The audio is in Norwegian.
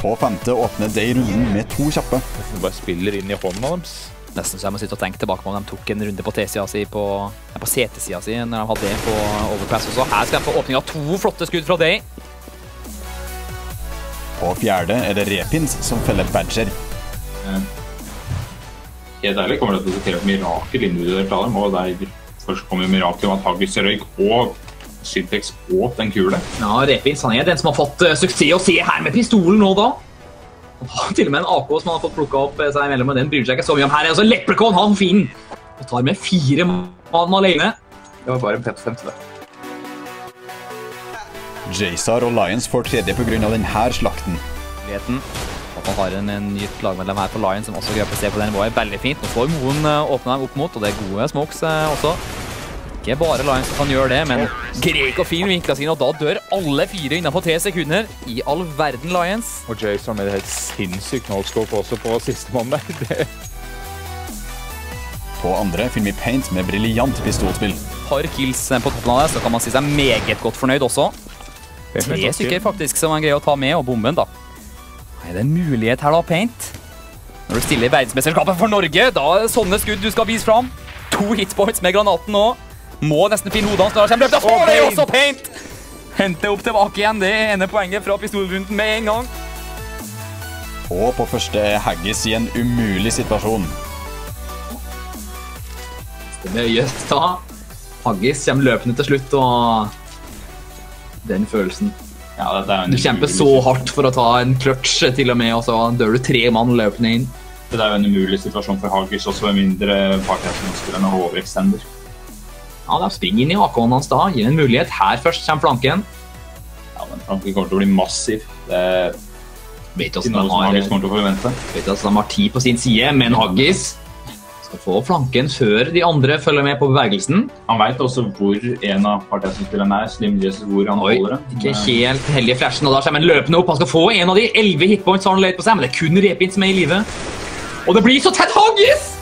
På femte åpner de runden med 2 kjappe. De bare spiller inn i hånden av dem. Nesten så jeg må sitte og tenke tilbake på om de tok en runde på T-siden sin på CT-siden sin når de hadde det på overpass også. Her skal de få åpning av 2 flotte skudd fra Day. På fjerde det Repins som feller Badger. Helt ærlig kommer det til å diskutere et mirakel individuelt av dem, og der først kommer mirakel om at Haggis røyk og Syntex åt den kule. Ja, Repins han den som har fått suksess å se her med pistolen nå da. Han har til og med en AK som han har fått plukket opp seg imellom, og den bryr seg ikke så mye om her. Altså Leprechaun, han fin! Og tar med 4 mann alene. Det var bare en P5 til det. Jaysar og Lions får tredje på grunn av denne slakten. At man har en nytt lagmedlem her på Lions som også greier å se på den nivået. Veldig fint. Nå får Moen åpne dem opp mot, og det gode smokes også. Ikke bare Lions som kan gjøre det, men grek og fin vinkler sin, og da dør alle 4 innenfor 3 sekunder. I all verden, Lions. Og Jace har med det helt sinnssykt no-scope også på siste mann der. På andre filmer Paint med briljant pistolspill. Par kills på toppen av det, så kan man si seg meget godt fornøyd også. 3 stykker faktisk som man greier å ta med, og bomben da. Er det en mulighet her da, Paint? Når du stiller i verdensmesterskapet for Norge, da er det sånne skudd du skal vise fram. 2 hitpoints med granaten nå. Må nesten finne hodet hans når han kommer løpet. Får det også, Paint! Hente opp tilbake igjen det ene poenget fra pistolrunden med en gang. Og på første Haggis i en umulig situasjon. Det er øyet da. Haggis kommer løpende til slutt, og den følelsen. Ja, Du kjemper så hardt for å ta en clutch til og med, og så dør du 3 mann løpende inn. Det er jo en umulig situasjon for Haggis, også med mindre partiaksjonsspillerne overextender. Ja, da springer inn i AK-en hans da, gir en mulighet. Her først kommer flanken. Ja, men flanken kommer til å bli massiv. Det Vet ikke noe som Haggis kommer til å forvente. de har 10 på sin side, men Haggis skal få flanken før de andre følger med på bevegelsen. Han vet også hvor en av partiaksjonsspillerne er, Slim Jesus, hvor han holder det. Ikke helt heldig flashen, og da kommer han løpende opp. Han skal få en av de 11 hitpoints han har løyt på seg, men det er kun Repin som er i live. Og det blir så tett Haggis!